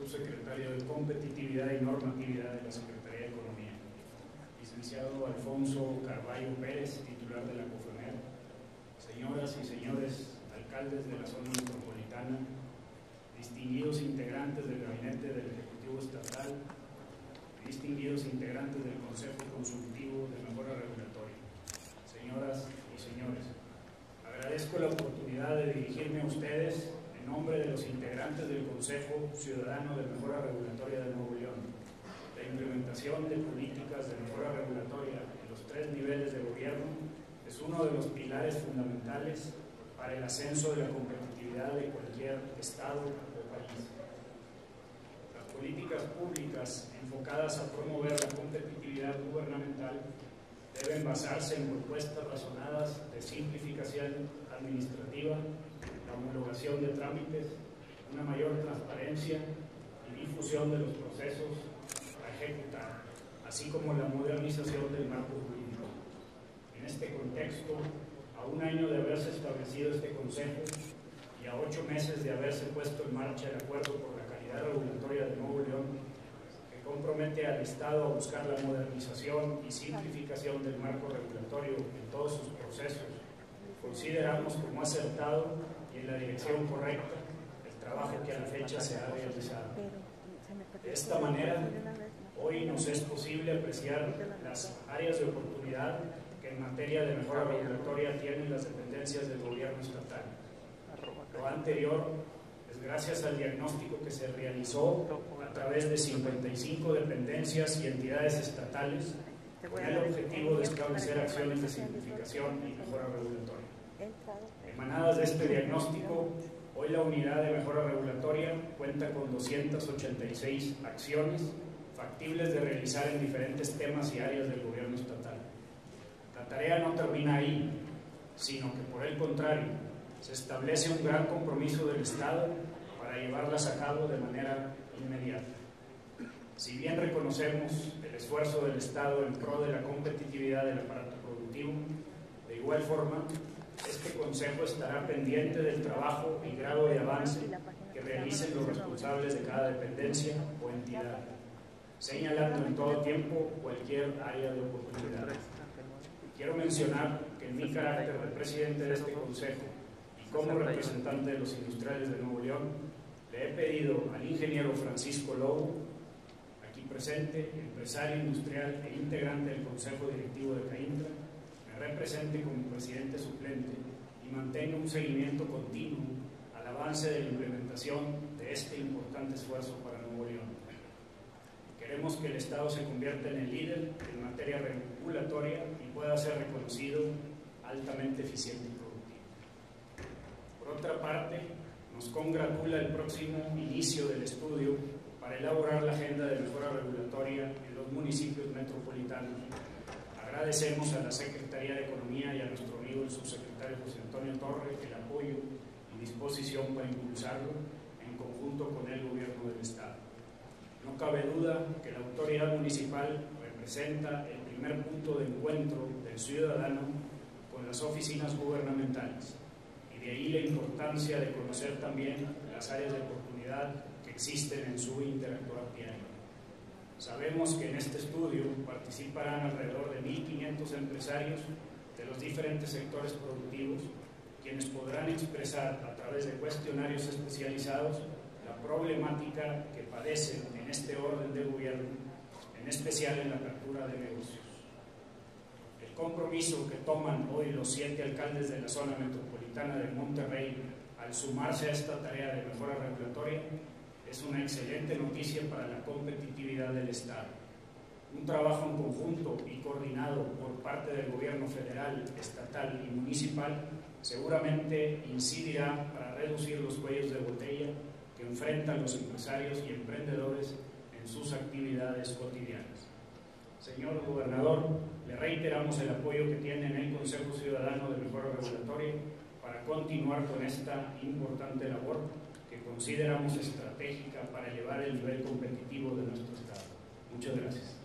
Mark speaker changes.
Speaker 1: subsecretario de Competitividad y Normatividad de la Secretaría de Economía, licenciado Alfonso Carballo Pérez, titular de la COFEMER, señoras y señores alcaldes de la zona metropolitana, distinguidos integrantes del Gabinete del Ejecutivo Estatal, distinguidos integrantes del Consejo Consultivo de Mejora Regulatoria, señoras y señores, agradezco la oportunidad de dirigirme a ustedes en nombre de los integrantes del Consejo Ciudadano de Mejora Regulatoria de Nuevo León. La implementación de políticas de mejora regulatoria en los 3 niveles de gobierno es uno de los pilares fundamentales para el ascenso de la competitividad de cualquier estado o país. Las políticas públicas enfocadas a promover la competitividad gubernamental deben basarse en propuestas razonadas de simplificación administrativa, la homologación de trámites, una mayor transparencia y difusión de los procesos a ejecutar, así como la modernización del marco jurídico. En este contexto, a un año de haberse establecido este Consejo y a 8 meses de haberse puesto en marcha el Acuerdo por la Calidad Regulatoria de Nuevo León, que compromete al Estado a buscar la modernización y simplificación del marco regulatorio en todos sus procesos, consideramos como acertado y en la dirección correcta el trabajo que a la fecha se ha realizado. De esta manera, hoy nos es posible apreciar las áreas de oportunidad que en materia de mejora regulatoria tienen las dependencias del gobierno estatal. Lo anterior es gracias al diagnóstico que se realizó a través de 55 dependencias y entidades estatales con el objetivo de establecer acciones de simplificación y mejora regulatoria. Emanadas de este diagnóstico, hoy la unidad de mejora regulatoria cuenta con 286 acciones factibles de realizar en diferentes temas y áreas del gobierno estatal. La tarea no termina ahí, sino que por el contrario, se establece un gran compromiso del Estado para llevarlas a cabo de manera inmediata. Si bien reconocemos el esfuerzo del Estado en pro de la competitividad del aparato productivo, de igual forma, este Consejo estará pendiente del trabajo y grado de avance que realicen los responsables de cada dependencia o entidad, señalando en todo tiempo cualquier área de oportunidad. Quiero mencionar que en mi carácter de presidente de este Consejo y como representante de los industriales de Nuevo León, le he pedido al ingeniero Francisco Lobo, aquí presente, empresario industrial e integrante del Consejo Directivo de CAINTRA, me represente como presidente suplente y mantenga un seguimiento continuo al avance de la implementación de este importante esfuerzo para Nuevo León. Queremos que el Estado se convierta en el líder en materia regulatoria y pueda ser reconocido altamente eficiente y productivo. Por otra parte, nos congratula el próximo inicio del estudio para elaborar la agenda de mejora regulatoria en los municipios metropolitanos. Agradecemos a la Secretaría de Economía y a nuestro amigo el subsecretario José Antonio Torre el apoyo y disposición para impulsarlo en conjunto con el Gobierno del Estado. No cabe duda que la autoridad municipal representa el primer punto de encuentro del ciudadano con las oficinas gubernamentales y de ahí la importancia de conocer también las áreas de oportunidad que existen en su interactuar diario. Sabemos que en este estudio participarán alrededor de 1.500 empresarios de los diferentes sectores productivos, quienes podrán expresar a través de cuestionarios especializados la problemática que padecen en este orden de gobierno, en especial en la apertura de negocios. El compromiso que toman hoy los 7 alcaldes de la zona metropolitana de Monterrey al sumarse a esta tarea de mejora regulatoria es una excelente noticia para la competitividad del Estado. Un trabajo en conjunto y coordinado por parte del gobierno federal, estatal y municipal seguramente incidirá para reducir los cuellos de botella que enfrentan los empresarios y emprendedores en sus actividades cotidianas. Señor Gobernador, le reiteramos el apoyo que tiene en el Consejo Ciudadano de Mejora Regulatoria para continuar con esta importante labor que consideramos estratégica para elevar el nivel competitivo de nuestro Estado. Muchas gracias.